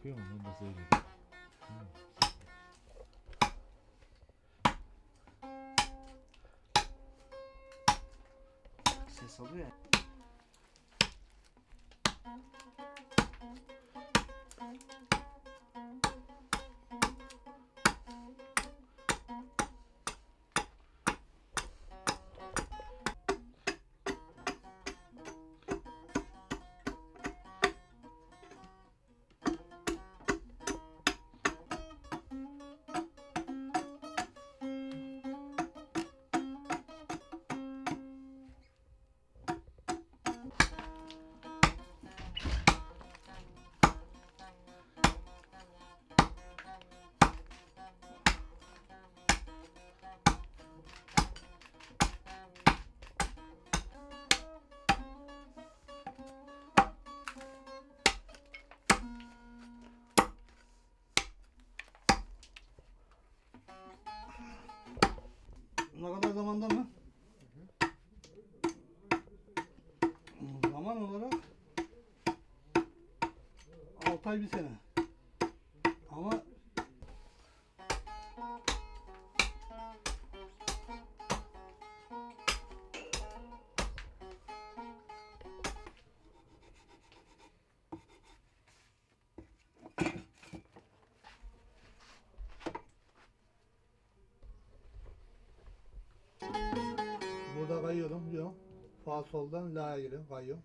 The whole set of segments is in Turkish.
Çıkıyor mu? Ben de seyredeyim. Ses alıyor ya. Ne kadar zamanda mı? Zaman olarak 6 ay bir sene. Ama burada kayıyorum diyor. Sağ soldan la'ya giriyorum, kayıyorum.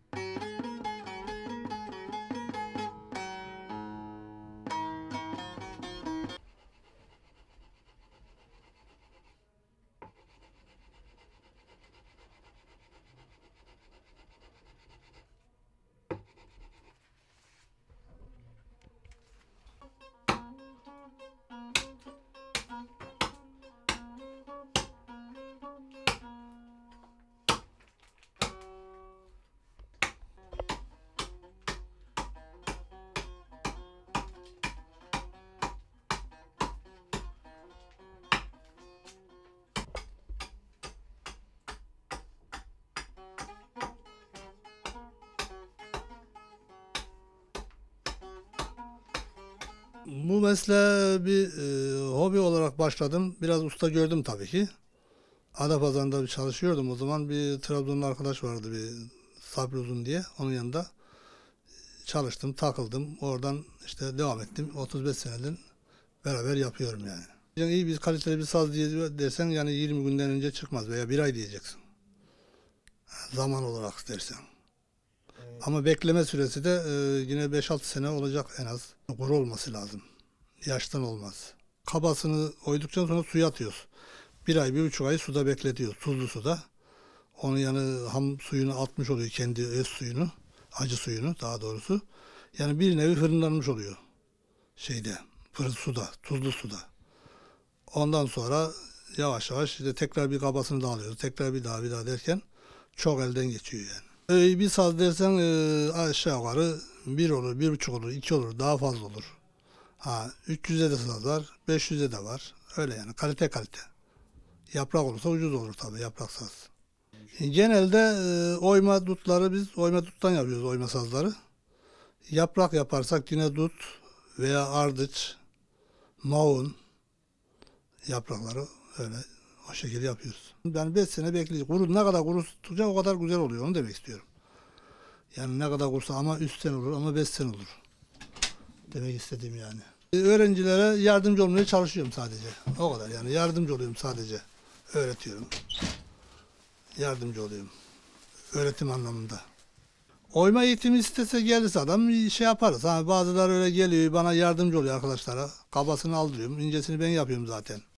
Bu mesleğe bir hobi olarak başladım. Biraz usta gördüm tabii ki. Adapazarı'nda bir çalışıyordum. O zaman bir Trabzonlu arkadaş vardı, bir Sabri Uzun diye. Onun yanında çalıştım, takıldım. Oradan işte devam ettim. 35 senedir beraber yapıyorum yani. Yani iyi bir kaliteli bir saz diye dersen yani 20 günden önce çıkmaz veya bir ay diyeceksin. Zaman olarak dersen. Ama bekleme süresi de yine 5-6 sene olacak en az. Kuru olması lazım. Yaştan olmaz. Kabasını oyduktan sonra suya atıyoruz. 1 ay, 1,5 ay suda bekletiyoruz. Tuzlu suda. Onun yani ham suyunu atmış oluyor, kendi öz suyunu. Acı suyunu daha doğrusu. Yani bir nevi fırınlanmış oluyor. Suda, tuzlu suda. Ondan sonra yavaş yavaş işte tekrar bir kabasını da alıyoruz. Tekrar bir daha derken çok elden geçiyor yani. Bir saz dersen aşağı yukarı 1 olur, 1,5 olur, 2 olur, daha fazla olur. 300'e de saz var, 500'e de var. Öyle yani kalite. Yaprak olursa ucuz olur tabii, yaprak saz. Genelde oyma dutları biz oyma duttan yapıyoruz, oyma sazları. Yaprak yaparsak yine dut veya ardıç, maun yaprakları öyle o şekilde yapıyoruz. Yani 5 sene bekleyecek. Ne kadar kuru tutacak o kadar güzel oluyor, onu demek istiyorum. Yani ne kadar kursa ama 3 sene olur ama 5 sene olur. Demek istediğim yani. Öğrencilere yardımcı olmaya çalışıyorum sadece. O kadar yani, yardımcı oluyorum sadece. Öğretiyorum. Yardımcı oluyorum. Öğretim anlamında. Oyma eğitimi istese gelirse adam bir şey yaparız. Bazıları öyle geliyor bana yardımcı oluyor arkadaşlara. Kabasını aldırıyorum. İncesini ben yapıyorum zaten.